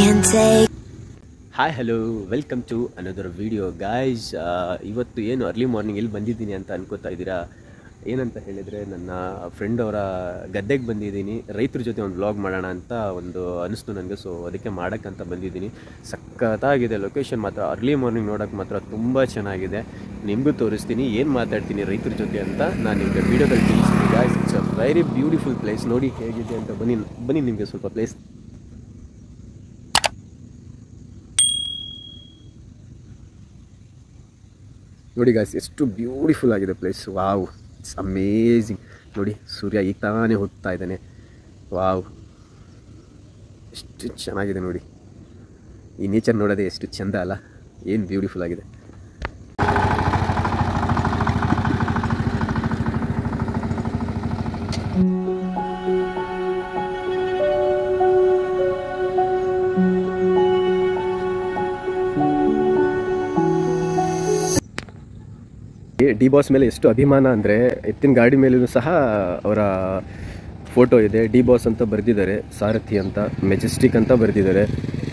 Hi hello welcome to another video guys. ಇವತ್ತು ಏನು early morning ಇಲ್ಲಿ ಬಂದಿದ್ದೀನಿ ಅಂತ ಅನ್ಕೋತಾ ಇದ್ದೀರಾ. ಏನಂತ ಹೇಳಿದರೆ ನನ್ನ ಫ್ರೆಂಡ್ ಅವರ ಗದ್ದೆಗೆ ಬಂದಿದ್ದೀನಿ. ರೈತರ ಜೊತೆ ಒಂದು ವ್ಲಾಗ್ ಮಾಡೋಣ ಅಂತ ಒಂದು ಅನಿಸ್ತು ನನಗೆ. ಸೊ ಅದಕ್ಕೆ ಮಾಡೋಕ್ಕಂತ ಬಂದಿದ್ದೀನಿ. ಸಖತ್ತಾಗಿದೆ ಲೊಕೇಶನ್ ಮಾತ್ರ. ಅರ್ಲಿ ಮಾರ್ನಿಂಗ್ ನೋಡೋಕ್ಕೆ ಮಾತ್ರ ತುಂಬ ಚೆನ್ನಾಗಿದೆ. ನಿಮಗೂ ತೋರಿಸ್ತೀನಿ ಏನು ಮಾತಾಡ್ತೀನಿ ರೈತರ ಜೊತೆ ಅಂತ ನಾನು ನಿಮಗೆ ವೀಡಿಯೋದಲ್ಲಿ ತಿಳಿಸ್ತೀನಿ guys. It's a very beautiful place. ನೋಡಿ ಹೇಗಿದೆ ಅಂತ. ಬನ್ನಿ ನಿಮಗೆ ಸ್ವಲ್ಪ ಪ್ಲೇಸ್ ನೋಡಿ ಗಾಯ್ಸ್, ಎಷ್ಟು ಬ್ಯೂಟಿಫುಲ್ ಆಗಿದೆ ಪ್ಲೇಸ್. Wow, it's amazing. ನೋಡಿ ಸೂರ್ಯ ಈಗ ತಾನೇ ಹುಟ್ಟುತ್ತಾ ಇದ್ದಾನೆ. ವಾವ್, ಎಷ್ಟು ಚೆನ್ನಾಗಿದೆ ನೋಡಿ. ಈ ನೇಚರ್ ನೋಡೋದೇ ಎಷ್ಟು ಚೆಂದ ಅಲ್ಲ, ಏನು ಬ್ಯೂಟಿಫುಲ್ ಆಗಿದೆ. ಡಿ ಬಾಸ್ ಮೇಲೆ ಎಷ್ಟು ಅಭಿಮಾನ ಅಂದರೆ, ಎತ್ತಿನ ಗಾಡಿ ಮೇಲೂ ಸಹ ಅವರ ಫೋಟೋ ಇದೆ. ಡಿ ಬಾಸ್ ಅಂತ ಬರೆದಿದ್ದಾರೆ, ಸಾರಥಿ ಅಂತ, ಮೆಜೆಸ್ಟಿಕ್ ಅಂತ ಬರೆದಿದ್ದಾರೆ.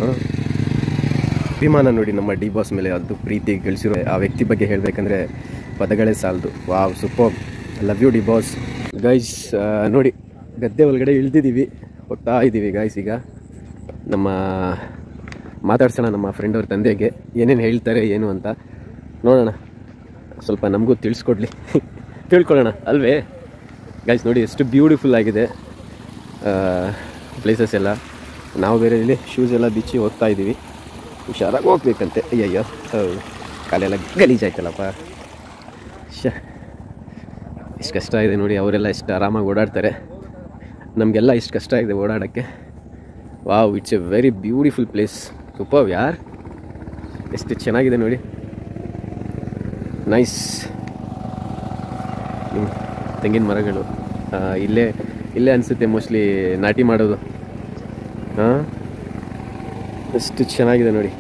ಅಭಿಮಾನ ನೋಡಿ ನಮ್ಮ ಡಿ ಬಾಸ್ ಮೇಲೆ. ಅದು ಪ್ರೀತಿ ಗಳಿಸಿರೋ ಆ ವ್ಯಕ್ತಿ ಬಗ್ಗೆ ಹೇಳಬೇಕಂದ್ರೆ ಪದಗಳೇ ಸಾಲದು. Wow, super. Love you D boss. Guys ನೋಡಿ, ಗದ್ದೆ ಒಳಗಡೆ ಇಳಿದಿದ್ದೀವಿ, ಹೋಗ್ತಾ ಇದ್ದೀವಿ ಗೈಸ್. ಈಗ ಮಾತಾಡ್ಸೋಣ ನಮ್ಮ ಫ್ರೆಂಡ್ ಅವ್ರ ತಂದೆಗೆ, ಏನೇನು ಹೇಳ್ತಾರೆ ಏನು ಅಂತ ನೋಡೋಣ. ಸ್ವಲ್ಪ ನಮಗೂ ತಿಳ್ಕೊಳ್ಳೋಣ ಅಲ್ವೇ ಗೈಸ್. ನೋಡಿ ಎಷ್ಟು ಬ್ಯೂಟಿಫುಲ್ ಆಗಿದೆ ಪ್ಲೇಸಸ್ ಎಲ್ಲ. ನಾವು ಬೇರೆ ಇಲ್ಲಿ ಶೂಸ್ ಎಲ್ಲ ಬಿಚ್ಚಿ ಹೋಗ್ತಾ ಇದ್ದೀವಿ. ಹುಷಾರಾಗಿ ಹೋಗ್ಬೇಕಂತೆ. ಅಯ್ಯಯ್ಯೋ, ಕಾಲೆಲ್ಲ ಗಲೀಜಾಯ್ತಲ್ಲಪ್ಪ. ಎಷ್ಟು ಕಷ್ಟ ಇದೆ ನೋಡಿ. ಅವರೆಲ್ಲ ಎಷ್ಟು ಆರಾಮಾಗಿ ಓಡಾಡ್ತಾರೆ, ನಮಗೆಲ್ಲ ಇಷ್ಟು ಕಷ್ಟ ಇದೆ ಓಡಾಡೋಕ್ಕೆ. Wow, it's a very beautiful place. Super ಯಾರ್, ಎಷ್ಟು ಚೆನ್ನಾಗಿದೆ ನೋಡಿ. ನೈಸ್. ತೆಂಗಿನ ಮರಗಳು ಇಲ್ಲೇ ಅನಿಸುತ್ತೆ ಮೋಸ್ಟ್ಲಿ ನಾಟಿ ಮಾಡೋದು. ಎಷ್ಟು ಚೆನ್ನಾಗಿದೆ ನೋಡಿ.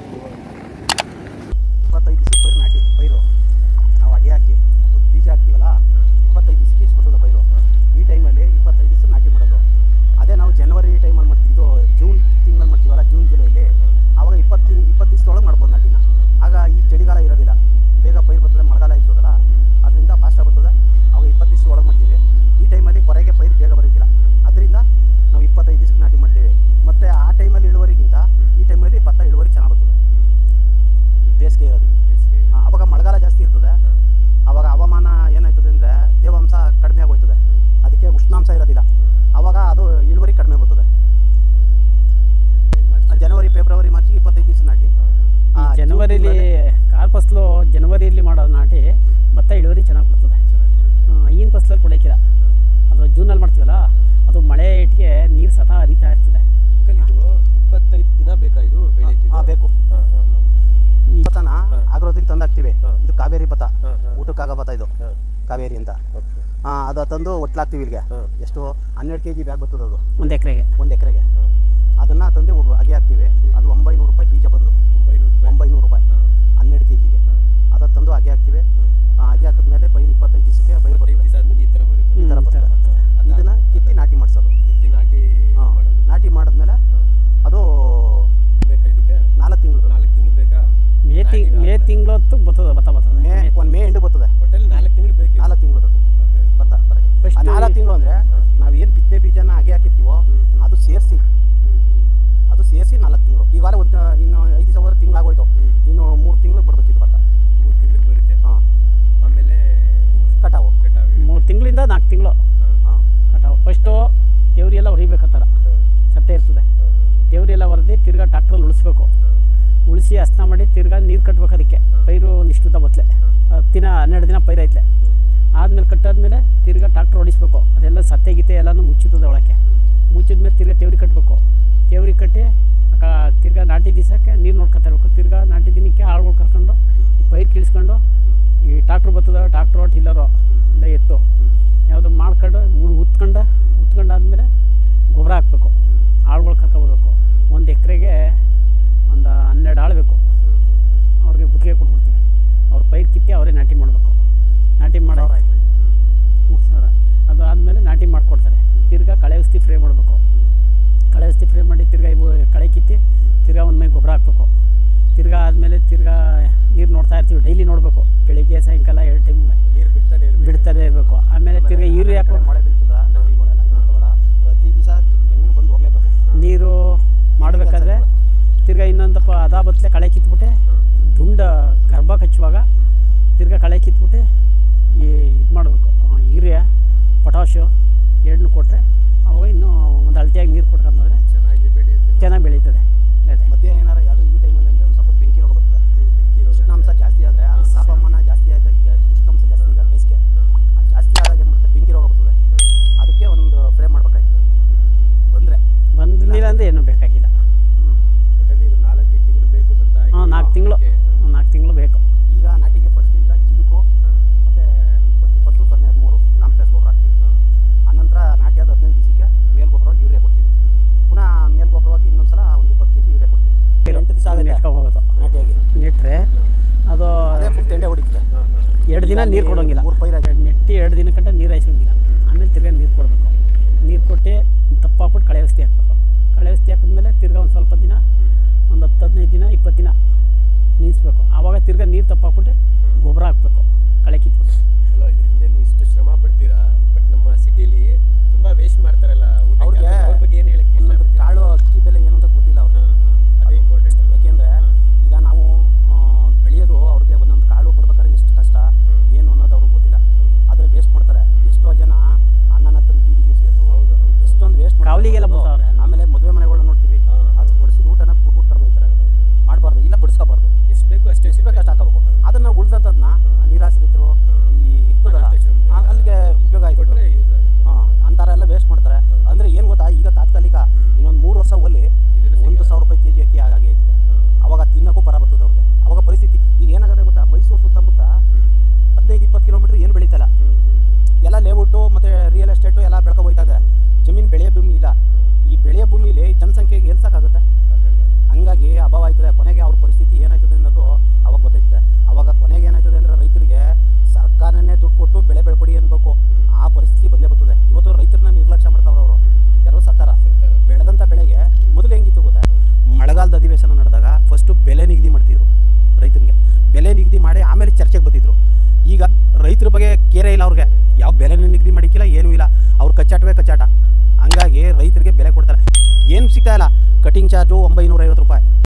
25 ದಿವಸ ಪೈರು ನಾಟಿ ಪೈರು ನಾವು ಅಗೆ ಹಾಕಿ ಬೀಜ ಹಾಕ್ತೀವಲ್ಲ, 25 ದಿವಸಕ್ಕೆ ಇಷ್ಟು ಬರ್ತದೆ ಪೈರು. ಈ ಟೈಮಲ್ಲಿ 25 ದಿವಸ ನಾಟಿ ಮಾಡೋದು. ಅದೇ ನಾವು ಜನವರಿ ಟೈಮಲ್ಲಿ ಮಾಡ್ತೀವಿ, ಇದು ಜೂನ್ ತಿಂಗಳಲ್ಲಿ ಮಾಡ್ತೀವಲ್ಲ, ಜೂನ್ ಜುಲೈಲಿ, ಆವಾಗ 20 ದಿವಸದೊಳಗೆ ಮಾಡ್ಬೋದು ನಾಟಿನ. ಆಗ ಈ ಚಳಿಗಾಲ ಇರೋದಿಲ್ಲ, ಬೇಗ ಪೈರು ಬರ್ತದೆ. ಮಳೆಗಾಲ ಇರ್ತದಲ್ಲ, ಅದರಿಂದ ಫಾಸ್ಟಾಗಿ ಬರ್ತದೆ. ಅವಾಗ 20 ದಿವಸ ಒಳಗೆ ಮಾಡ್ತೀವಿ. ಈ ಟೈಮಲ್ಲಿ ಹೊರಗೆ ಪೈರು ಬೇಗ ಬರೋದಿಲ್ಲ, ಅದರಿಂದ ನಾವು 25 ದಿವಸಕ್ಕೆ ನಾಟಿ ಮಾಡ್ತೀವಿ. ಮತ್ತು ಆ ಟೈಮಲ್ಲಿ ಇಳುವರಿಗಿಂತ ಈ ಟೈಮಲ್ಲಿ ಭತ್ತ ಇಳುವರಿ ಚೆನ್ನಾಗಿ ಬರ್ತದೆ. ಬೇಸಿಗೆ ಇರೋದು, ಅವಾಗ ಮಳೆಗಾಲ ಜಾಸ್ತಿ ಇರ್ತದೆ. ಆವಾಗ ಹವಾಮಾನ ಏನಾಯ್ತದೆ ಅಂದರೆ ತೇವಾಂಶ ಕಡಿಮೆ ಆಗೋಯ್ತದೆ, ಅದಕ್ಕೆ ಉಷ್ಣಾಂಶ ಇರೋದಿಲ್ಲ. ಆವಾಗ ಅದು ಇಳುವರಿ ಕಡಿಮೆ ಬರ್ತದೆ. ಜನವರಿ ಫೆಬ್ರವರಿ ಮಾರ್ಚ್ 25 ದಿವಸ ನಾಟಿ. ಜನವರಿಲಿ ಕಾರ್ ಫಸಲು ಜನವರಿಯಲ್ಲಿ ಮಾಡೋದು ನಾಟಿ, ಭತ್ತ ಇಳುವರಿ ಚೆನ್ನಾಗಿ ಬರ್ತದೆ. ಈಗಿನ ಫಸಲಲ್ಲಿ ಕೊಡೋಕ್ಕಿಲ್ಲ, ಅದು ಜೂನಲ್ಲಿ ಮಾಡ್ತೀವಲ್ಲ, ಅದು ಮಳೆ ಇಟ್ಟಿಗೆ ನೀರು ಸದಾ ಹರಿತಾ ಇರ್ತದೆ. ಇದು 25 ದಿನ ಬೇಕಾ ಇದು ಬೆಳೆಯೋಕ್ಕೆ? ಬೇಕು. ಈ ಭತ್ತನ ಆಗ್ರೋದಿಗೆ ತಂದಾಕ್ತೀವಿ. ಇದು ಕಾವೇರಿ ಭತ್ತ, ಊಟಕ್ಕಾಗೋ ಭತ್ತ ಇದು ಕಾವೇರಿ ಅಂತ. ಅದು ತಂದು ಒಟ್ಲಾಗ್ತೀವಿ. ಇಲ್ಲಿಗೆ ಎಷ್ಟು 12 kg ಬ್ಯಾಗ್ ಬರ್ತದೆ ಅದು ಒಂದು ಎಕರೆಗೆ. ಅದನ್ನು ತಂದು ಅಗೆ ಹಾಕ್ತೀವಿ. ಅದು 900 ರೂಪಾಯಿ ಬೀಜ ಬಂದು 900 ರೂಪಾಯಿ 12 kgಗೆ. ಅದು ತಂದು ಅಗೆ ಹಾಕ್ತೀವಿ. ಅಗೆ ಹಾಕಿದ್ಮೇಲೆ ಪೈರು 25 ದಿವಸಕ್ಕೆ ಪೈರು ಬರ್ತದೆ. ಈ ಥರ ಬರ್ತದೆ. ಇದನ್ನು ಕಿತ್ತಿ ನಾಟಿ ಮಾಡಿಸೋದು. ನಾಟಿ ಮಾಡಿದ್ಮೇಲೆ ಅದು 4 ತಿಂಗಳು ಬೇಕಾ? ಮೇ ತಿಂಗಳು ಹೊತ್ತು ಬರ್ತದೆ ಭತ್ತ. ಮೇ ಎಂಡು ಬರ್ತದೆ. 4 ತಿಂಗಳು ಬೇಕು. 4 ತಿಂಗಳು ಬೇಕು ಭತ್ತ ಬರೋಕ್ಕೆ. 4 ತಿಂಗಳು ಅಂದರೆ ನಾವು ಏನು ಬಿತ್ತನೆ ಬೀಜನ ಅಗೆ ಹಾಕಿರ್ತೀವೋ ಅದು ಸೇರಿಸಿ 4 ತಿಂಗಳು. ಈಗಾಗಲೇ ಇನ್ನು 5 ತಿಂಗಳಾಗೋಯ್ತು. ಇನ್ನು 3 ತಿಂಗಳು ಬರ್ಬೇಕಿತ್ತು ಭತ್ತ. 3 ತಿಂಗಳು ಬರುತ್ತೆ. ಆಮೇಲೆ ಕಟಾವು 3 ತಿಂಗಳಿಂದ 4 ತಿಂಗಳು ಕಟಾವು. ಫಸ್ಟು ದೇವ್ರಿ ಎಲ್ಲ ಹೊರಿಬೇಕಂತಾರ, ಸತ್ತೆ ಇರ್ತದೆ. ದೇವ್ರಿ ಎಲ್ಲ ಹೊರದಿ ತಿರ್ಗಾ ಟ್ರಾಕ್ಟ್ರಲ್ಲಿ ಉಳಿಸ್ಬೇಕು. ಉಳಿಸಿ ಹಸ್ನ ಮಾಡಿ ತಿರ್ಗಾ ನೀರು ಕಟ್ಬೇಕು. ಅದಕ್ಕೆ ಪೈರು ನಿಷ್ಠುತ ಬತ್ತಲೆ 12 ದಿನ ಪೈರು ಐತ್ಲೆ. ಆದಮೇಲೆ ಕಟ್ಟಾದ್ಮೇಲೆ ತಿರ್ಗಾ ಟ್ರಾಕ್ಟ್ರ್ ಹೊಡಿಸ್ಬೇಕು. ಅದೆಲ್ಲ ಸತ್ತೆ ಗೀತೆ ಎಲ್ಲನೂ ಮುಚ್ಚಿತದೆ ಒಳಕ್ಕೆ. ಮುಚ್ಚಿದ್ಮೇಲೆ ತಿರ್ಗಾ ತೇವ್ರಿ ಕಟ್ಟಬೇಕು. ತೇವ್ರಿ ಕಟ್ಟಿ ತಿರ್ಗಾ ನಾಟಿ ದಿವಸಕ್ಕೆ ನೀರು ನೋಡ್ಕೊತಾ ಇರಬೇಕು. ತಿರ್ಗಾ ನಾಟಿ ದಿನಕ್ಕೆ ಆಳುಗಳು ಕರ್ಕೊಂಡು ಪೈರು ಕೀಳಿಸ್ಕೊಂಡು ಈ ಟ್ರಾಕ್ಟ್ರ್ ಬರ್ತದೆ, ಟ್ರಾಕ್ಟ್ರು ಟಿಲ್ಲರು ಎಲ್ಲ ಎತ್ತು ಯಾವುದು ಮಾಡ್ಕೊಂಡು ಉತ್ಕೊಂಡಾದ್ಮೇಲೆ ಗೊಬ್ಬರ ಹಾಕಬೇಕು. ಆಳುಗಳು ಕರ್ಕೊಬರ್ಬೇಕು. ಒಂದು ಎಕರೆಗೆ ಒಂದು 12 ಆಳು ಬೇಕು. ಅವ್ರಿಗೆ ಗುತ್ತಿಗೆ ಕೊಟ್ಬಿಡ್ತೀವಿ. ಅವ್ರ ಪೈರು ಕಿತ್ತಿ ಅವರೇ ನಾಟಿ ಮಾಡಬೇಕು. ನಾಟಿ ಮಾಡೋ 3,000. ಅದು ಆದಮೇಲೆ ನಾಟಿ ಮಾಡಿಕೊಡ್ತಾರೆ. ತಿರ್ಗಾ ಕಳೆ ಔಷಧಿ ಫ್ರೈ ಮಾಡಬೇಕು. ಕಳೆ ಔಷಧಿ ಫ್ರೈ ಮಾಡಿ ತಿರ್ಗಾ ಕಳೆ ಕಿತ್ತಿ ತಿರ್ಗಾ ಮಾಡ್ತೀವಿ, ಡೈಲಿ ನೋಡಬೇಕು, ಬೆಳಿಗ್ಗೆ ಸಾಯಂಕಾಲ 2 ಟೈಮ್ ನೀರು ಬಿಡ್ತಾನೆ ಇರಬೇಕು. ಆಮೇಲೆ ತಿರ್ಗಿ ಯೂರಿಯಾ ಹಾಕೋ ಮಳೆ ಬೀಳ್ತದ, ನದಿಗಳೆಲ್ಲ ಇರ್ತಾವಲ್ಲ, ಪ್ರತಿ ದಿವಸ ಜಮೀನು ಬಂದು ಹೋಗ್ಲೇಬೇಕು. ನೀರು ಮಾಡಬೇಕಾದ್ರೆ ತಿರ್ಗಿ ಇನ್ನೊಂದು ಅದ ಬತ್ತಲೆ ಕಳೆ ಕಿತ್ಬಿಟ್ಟೆ ದುಂಡ ಗರ್ಭ ಕಚ್ಚುವಾಗ ತಿರ್ಗಿ ಕಳೆ ಕಿತ್ಬಿಟ್ಟು ಇದು ಮಾಡಬೇಕು. ಯೂರಿಯಾ ಪೊಟಾಶು ಎರಡನ್ನೂ ಕೊಟ್ಟರೆ ಅವಾಗ ಇನ್ನೂ ಒಂದು ಅಳತೆಯಾಗಿ ನೀರು ಕೊಟ್ಕೊಂಡ್ರೆ ಚೆನ್ನಾಗಿ ಬೆಳೀತದೆ. ಅದೇ ಮಧ್ಯೆ ಏನಾರು ಯಾವುದು ಈ ಟೈಮಲ್ಲಿ ಅಂದರೆ ಒಂದು ಸ್ವಲ್ಪ ಬೆಂಕಿ ರೋಗ ಬರ್ತದೆ. ಉಷ್ಣಾಂಶ ಜಾಸ್ತಿ ಆದರೆ, ತಾಪಮಾನ ಜಾಸ್ತಿ ಆಯ್ತು, ಈಗ ಉಷ್ಣಾಂಶ ಜಾಸ್ತಿ, ಈಗ ಬೇಸಿಗೆ ಜಾಸ್ತಿ ಆದಾಗ ಏನು ಮಾಡುತ್ತೆ, ಬೆಂಕಿ ರೋಗ ಬರ್ತದೆ. ಅದಕ್ಕೆ ಒಂದು ಫ್ರೇ ಮಾಡ್ಬೇಕಾಯ್ತು. ಬಂದಿಲ್ಲ ಅಂದರೆ ಏನೂ ಬೇಕಾಗಿಲ್ಲ. 4-5 ತಿಂಗಳು ಬೇಕು. 4 ತಿಂಗಳು ಬೇಕು. ಈಗ ನಾಟಿಗೆ ಫಸ್ಟ್ ಈಗ ಜಿಂಕು ಮತ್ತು 20-20-0-13 ಕಾಂಪ್ಲೆಕ್ಸ್ ಗೊಬ್ಬರ ಹಾಕ್ತೀವಿ. ಆನಂತರ ನಾಟಿ ಆದ 15 ದಿವಸಕ್ಕೆ ಮೇಲ್ಗೊಬ್ಬರವಾಗಿ ಯೂರಿಯಾ ಕೊಡ್ತೀವಿ. ಪುನಃ ಮೇಲ್ಗೊಬ್ಬರವಾಗಿ ಇನ್ನೊಂದು ಸಲ ಒಂದು 20 kg ಯೂರಿಯಾ ಕೊಡ್ತೀವಿ. 8 ದಿವಸ ಆಗುತ್ತೆ ಹೋಗೋದು ನಾಟಿಯಾಗಿ ನೆಟ್ಟರೆ ಅದು ಅದೇ ಫುಲ್ ತೆಂಡೆ ಹೊಡಿತದೆ. 2 ದಿನ ನೀರು ಕೊಡೋಂಗಿಲ್ಲ. 3 ಪೈರ ನೆಟ್ಟಿ 2 ದಿನ ಗಂಟ ನೀರು ಹಾಯಿಸೋಂಗಿಲ್ಲ. ಆಮೇಲೆ ತಿರ್ಗಿ ನೀರು ಕೊಡಬೇಕು. ನೀರು ಕೊಟ್ಟು ತಪ್ಪಾಕ್ಬಿಟ್ಟು ಕಳೆ ಔಷಧಿ ಹಾಕ್ಬೇಕು. ಕಳೆ ಔಷಧಿ ಹಾಕಿದ್ಮೇಲೆ ತಿರ್ಗಿ ಒಂದು ಸ್ವಲ್ಪ ದಿನ, ಒಂದು 10-15 ದಿನ 20 ದಿನ ನಿಲ್ಲಿಸ್ಬೇಕು. ಆವಾಗ ತಿರ್ಗಿ ನೀರು ತಪ್ಪಾಕ್ಬಿಟ್ಟು ಗೊಬ್ಬರ ಹಾಕಬೇಕು, ಕಳೆ ಕಿತ್ಬಿಟ್ಟು. ಅಲ್ಲ, ಇದರಿಂದ ನೀವು ಇಷ್ಟು ಶ್ರಮ ಪಡ್ತೀರಾ, ಬಟ್ ನಮ್ಮ ಸಿಟಿಲಿ ತುಂಬ ವೇಸ್ಟ್ ಮಾಡ್ತಾರಲ್ಲ ಅವ್ರಿಗೆ. ಅವ್ರ ಬಗ್ಗೆ ಏನು ಹೇಳಕ್ಕೆ ಒಂದೊಂದು ಕಾಳು ಅಕ್ಕಿ ಬೆಲೆ ಏನು ಅಂತ ಗೊತ್ತಿಲ್ಲ ಅವ್ರಿಗೆ. ಅದೇ ಇಂಪಾರ್ಟೆಂಟ್ ಅಲ್ಲ. ಯಾಕೆಂದರೆ ಈಗ ನಾವು ಬೆಳೆಯೋದು ಅವ್ರಿಗೆ ಒಂದೊಂದು ಕಾಳು ಬರ್ಬೇಕಾದ್ರೆ ಎಷ್ಟು ಕಷ್ಟ ಏನು ಅನ್ನೋದು ಅವ್ರಿಗೆ ಗೊತ್ತಿಲ್ಲ. ಆದರೆ ವೇಸ್ಟ್ ಮಾಡ್ತಾರೆ. ಎಷ್ಟೋ ಜನ ಅನ್ನನ ತಂದು ಬೀದಿಗೆ ಎಸೆಯೋದು, ಎಷ್ಟೊಂದು ವೇಸ್ಟ್ ಕಾವಲಿಗೆಲ್ಲ ಬರ್ತಾವ್ರೆ. ಆಮೇಲೆ ಮದುವೆ ಮನೆಗಳನ್ನ ನೋಡ್ತೀವಿ, ಅದು ಬಡಿಸಿದ ಊಟನ ಬಿಟ್ಬಿಟ್ಟು ಕರೆದು ಹೋಗ್ತಾರೆ. ಮಾಡಬಾರ್ದು, ಇಲ್ಲ ಬಡಿಸ್ಕೋಬಾರ್ದು. ಎಷ್ಟು ಬೇಕು ಅಷ್ಟೇ ಅಷ್ಟು ಹಾಕೋಬೇಕು. ಅದನ್ನು ಉಳ್ದದ್ದನ್ನ ನಿರಾಶ್ರಿತರು ಈ ಇರ್ತದಲ್ಲ ಅಲ್ಲಿಗೆ ಉಪಯೋಗ ಆಯ್ತು. ಅಂತಾರ ಎಲ್ಲ ವೇಸ್ಟ್ ಮಾಡ್ತಾರೆ. ಅಂದರೆ ಏನು ಗೊತ್ತಾ, ಈಗ ತಾತ್ಕಾಲಿಕ ಇನ್ನೊಂದು 3 ವರ್ಷ ಹೋಲಿ 1,000 ರೂಪಾಯಿ kg ಅಕ್ಕಿ ಆಗಿ ಆಯ್ತದೆ. ಅವಾಗ ತಿನ್ನೋಕ್ಕೂ ಬರ ಬರ್ತದೆ ಅವ್ರಿಗೆ. ಅವಾಗ ಪರಿಸ್ಥಿತಿ ಈಗ ಏನಾಗುತ್ತೆ ಗೊತ್ತಾ, ಮೈಸೂರು ಸುತ್ತಮುತ್ತ 15-20 ಕಿಲೋಮೀಟ್ರ್ ಏನು ಬೆಳೀತಲ್ಲ, ಎಲ್ಲ ಲೇಔಟು ಮತ್ತು ರಿಯಲ್ ಎಸ್ಟೇಟು ಎಲ್ಲ ಬೆಳ್ಕೊ ಹೋಯ್ತಾ ಇದೆ. ಜಮೀನು ಬೆಳೆಯೋ ಭೂಮಿ ಇಲ್ಲ. ಈ ಬೆಳೆಯೋ ಭೂಮಿಲಿ ಜನಸಂಖ್ಯೆಗೆ ಎಲ್ಸಕ್ಕಾಗುತ್ತೆ. ಹಂಗಾಗಿ ಅಭಾವ ಆಯ್ತದೆ. ಕೊನೆಗೆ ಅವ್ರ ಪರಿಸ್ಥಿತಿ ಏನಾಯ್ತದೆ ಅನ್ನೋದು ಅವಾಗ ಗೊತ್ತಾಯ್ತದೆ. ಅವಾಗ ಕೊನೆಗೆ ಏನಾಯ್ತದೆ ಅಂದರೆ ರೈತರಿಗೆ ಸರ್ಕಾರನೇ ದುಡ್ಡು ಕೊಟ್ಟು ಬೆಳೆ ಬೆಳ್ಕೊಡಿ ಅನ್ಬೇಕು. ಆ ಪರಿಸ್ಥಿತಿ ಬಂದೇ ಬರ್ತದೆ. ಇವತ್ತು ರೈತರನ್ನ ನಿರ್ಲಕ್ಷ್ಯ ಮಾಡ್ತಾವ್ರು ಅವರು. ಯಾರೋ ಸರ್ಕಾರ ಬೆಳೆದಂಥ ಬೆಳೆಗೆ ಮೊದಲು ಹೆಂಗಿತ್ತು ಗೊತ್ತಾ, ಮಳೆಗಾಲದ ಅಧಿವೇಶನ ನಡೆದಾಗ ಫಸ್ಟು ಬೆಲೆ ನಿಗದಿ ಮಾಡ್ತಿದ್ರು ರೈತನಿಗೆ. ಬೆಲೆ ನಿಗದಿ ಮಾಡಿ ಆಮೇಲೆ ಚರ್ಚೆಗೆ ಬರ್ತಿದ್ರು. ಈಗ ರೈತರ ಬಗ್ಗೆ ಕೇರೆ ಇಲ್ಲ ಅವ್ರಿಗೆ. ಯಾವ ಬೆಲೆನ ನಿಗದಿ ಮಾಡಿಕ್ಕಿಲ್ಲ, ಏನೂ ಇಲ್ಲ. ಅವ್ರು ಕಚ್ಚಾಟವೇ ಕಚ್ಚಾಟ. ಹಂಗಾಗಿ ರೈತರಿಗೆ ಬೆಲೆ ಕೊಡ್ತಾರೆ. ಏನು ಸಿಗ್ತಾ ಇಲ್ಲ. ಕಟಿಂಗ್ ಚಾರ್ಜು 950 ರೂಪಾಯಿ.